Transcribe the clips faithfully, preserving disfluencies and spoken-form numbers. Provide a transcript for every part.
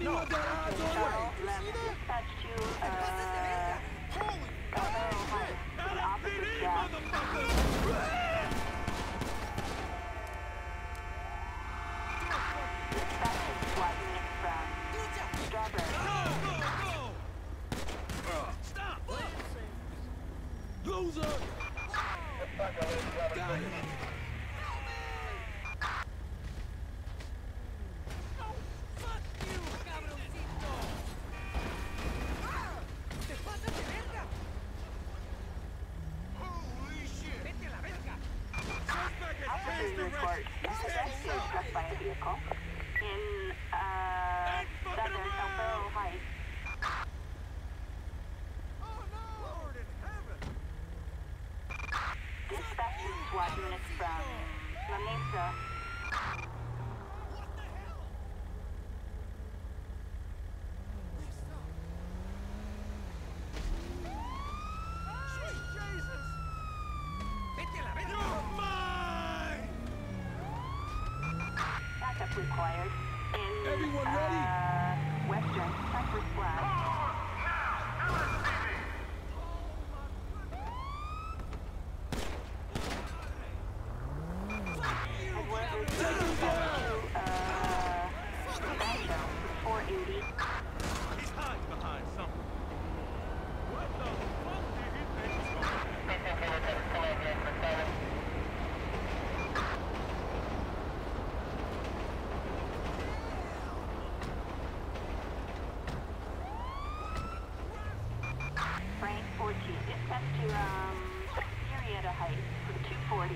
Anyone got eyes on way? Dispatch to, uh, Galvero Heights, an officer's death. Dispatching SWAT units from Strawberry. Stop! Loser! Got it! Officers report suspect is struck by a vehicle in, uh, southern Galvero Heights. Dispatching SWAT units from La Mesa. Backup required in, Everyone uh, ready? Western Cypress Flat. And we're Take him dispatched down! to, uh, Rancho, four eighty. He's hiding behind something. What the fuck did he think was going Frank fourteen, dispatch to, um, Murrieta Heights for two forty.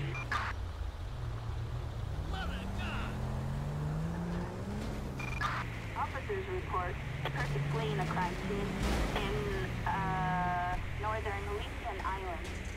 Officers report a person fleeing a crime scene in, uh, northern Leeton Island.